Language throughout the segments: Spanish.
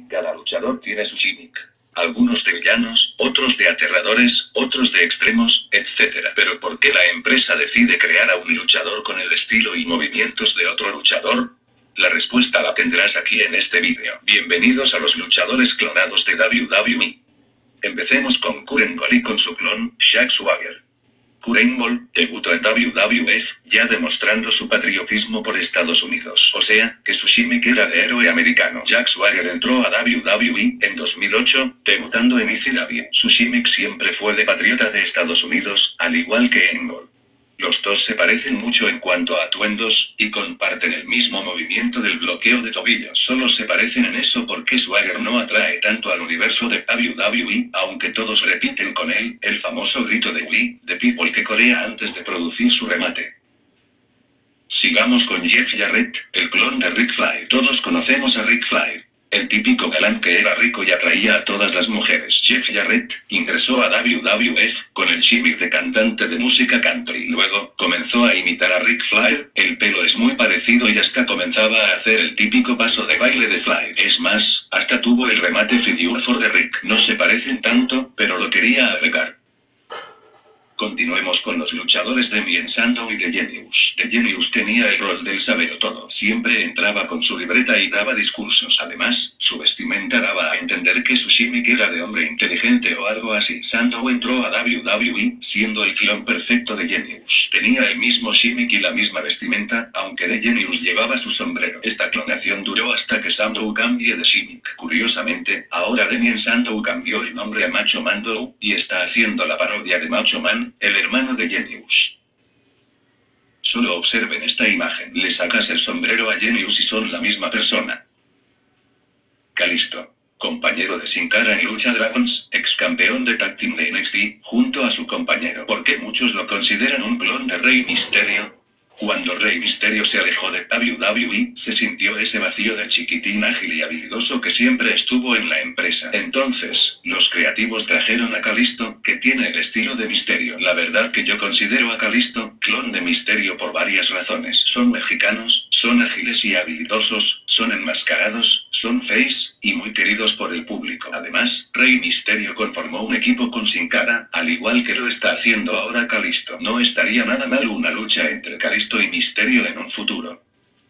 Cada luchador tiene su gimmick. Algunos de villanos, otros de aterradores, otros de extremos, etc. Pero ¿por qué la empresa decide crear a un luchador con el estilo y movimientos de otro luchador? La respuesta la tendrás aquí en este vídeo. Bienvenidos a los luchadores clonados de WWE. Empecemos con Kurt Angle y con su clon, Jack Swagger. Kurt Angle debutó en WWF, ya demostrando su patriotismo por Estados Unidos. O sea, que su gimmick era de héroe americano. Jack Swagger entró a WWE en 2008, debutando en ECW. Su gimmick siempre fue de patriota de Estados Unidos, al igual que Angle. Los dos se parecen mucho en cuanto a atuendos, y comparten el mismo movimiento del bloqueo de tobillos. Solo se parecen en eso porque Swagger no atrae tanto al universo de WWE, aunque todos repiten con él, el famoso grito de "We, the people" que corea antes de producir su remate. Sigamos con Jeff Jarrett, el clon de Ric Flair. Todos conocemos a Ric Flair. El típico galán que era rico y atraía a todas las mujeres. Jeff Jarrett ingresó a WWF con el gimmick de cantante de música country. Luego, comenzó a imitar a Ric Flair, el pelo es muy parecido y hasta comenzaba a hacer el típico paso de baile de Flair. Es más, hasta tuvo el remate Figure 4 de Rick. No se parecen tanto, pero lo quería agregar. Continuemos con los luchadores de Damien Sandow y de Genius. De Genius tenía el rol del sabelotodo. Siempre entraba con su libreta y daba discursos. Además, su vestimenta daba a entender que su gimmick era de hombre inteligente o algo así. Sandow entró a WWE, siendo el clon perfecto de Genius. Tenía el mismo gimmick y la misma vestimenta, aunque de Genius llevaba su sombrero. Esta clonación duró hasta que Sandow cambie de gimmick. Curiosamente, ahora Damien Sandow cambió el nombre a Macho Man Dow, y está haciendo la parodia de Macho Man, el hermano de Genius. Solo observen esta imagen. Le sacas el sombrero a Genius y son la misma persona. Kalisto, compañero de Sin Cara en Lucha Dragons, ex campeón de Tag Team de NXT, junto a su compañero. ¿Por qué muchos lo consideran un clon de Rey Mysterio? Cuando Rey Mysterio se alejó de WWE, se sintió ese vacío del chiquitín ágil y habilidoso que siempre estuvo en la empresa. Entonces, los creativos trajeron a Kalisto, que tiene el estilo de Mysterio. La verdad que yo considero a Kalisto clon de Mysterio por varias razones. Son mexicanos, son ágiles y habilidosos, son enmascarados, son face, y muy queridos por el público. Además, Rey Mysterio conformó un equipo con Sin Cara, al igual que lo está haciendo ahora Kalisto. No estaría nada mal una lucha entre Kalisto y Mysterio en un futuro.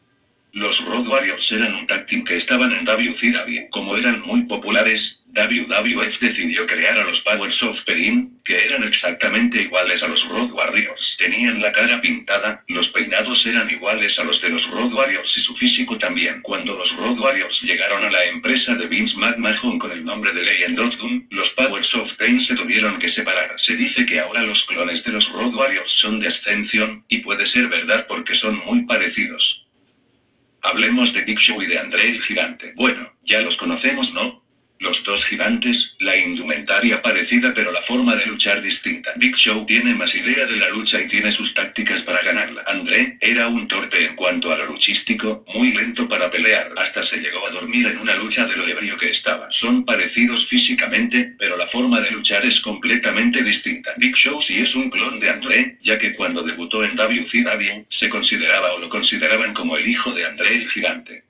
Los Road Warriors eran un tag team que estaban en WCW. Como eran muy populares, WWF decidió crear a los Powers of Pain, que eran exactamente iguales a los Road Warriors. Tenían la cara pintada, los peinados eran iguales a los de los Road Warriors y su físico también. Cuando los Road Warriors llegaron a la empresa de Vince McMahon con el nombre de Legend of Doom, los Powers of Pain se tuvieron que separar. Se dice que ahora los clones de los Road Warriors son de Ascension, y puede ser verdad porque son muy parecidos. Hablemos de Big Show y de André el Gigante. Bueno, ya los conocemos, ¿no? Los dos gigantes, la indumentaria parecida pero la forma de luchar distinta. Big Show tiene más idea de la lucha y tiene sus tácticas para ganarla. André era un torpe en cuanto a lo luchístico, muy lento para pelear. Hasta se llegó a dormir en una lucha de lo ebrio que estaba. Son parecidos físicamente, pero la forma de luchar es completamente distinta. Big Show sí es un clon de André, ya que cuando debutó en WCW, se consideraba o lo consideraban como el hijo de André el Gigante.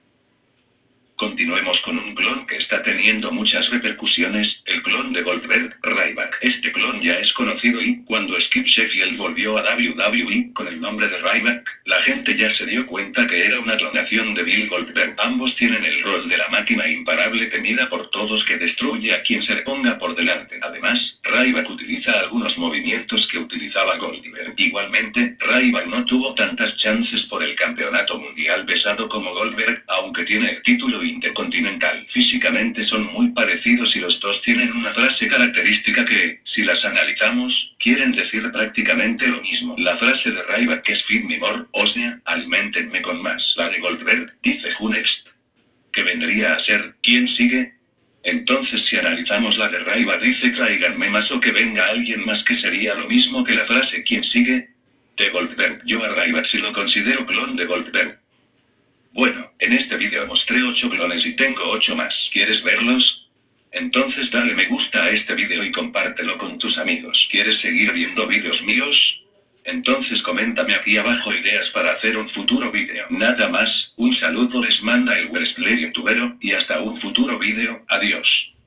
Continuemos con un clon que está teniendo muchas repercusiones, el clon de Goldberg, Ryback. Este clon ya es conocido y, cuando Skip Sheffield volvió a WWE con el nombre de Ryback, la gente ya se dio cuenta que era una clonación de Bill Goldberg. Ambos tienen el rol de la máquina imparable temida por todos que destruye a quien se le ponga por delante. Además, Ryback utiliza algunos movimientos que utilizaba Goldberg. Igualmente, Ryback no tuvo tantas chances por el campeonato mundial pesado como Goldberg, aunque tiene el título intercontinental. Físicamente son muy parecidos y los dos tienen una frase característica que, si las analizamos, quieren decir prácticamente lo mismo. La frase de Ryback es "Feed me more", o sea, aliméntenme con más. La de Goldberg dice "Who next?", que vendría a ser "¿quién sigue?". Entonces si analizamos la de Ryback dice "tráiganme más" o "que venga alguien más", que sería lo mismo que la frase "¿quién sigue?" de Goldberg. Yo a Ryback sí lo considero clon de Goldberg. Bueno, en este vídeo mostré 8 clones y tengo 8 más. ¿Quieres verlos? Entonces dale me gusta a este vídeo y compártelo con tus amigos. ¿Quieres seguir viendo vídeos míos? Entonces coméntame aquí abajo ideas para hacer un futuro vídeo. Nada más, un saludo les manda el Wrestler youtubero, y hasta un futuro vídeo, adiós.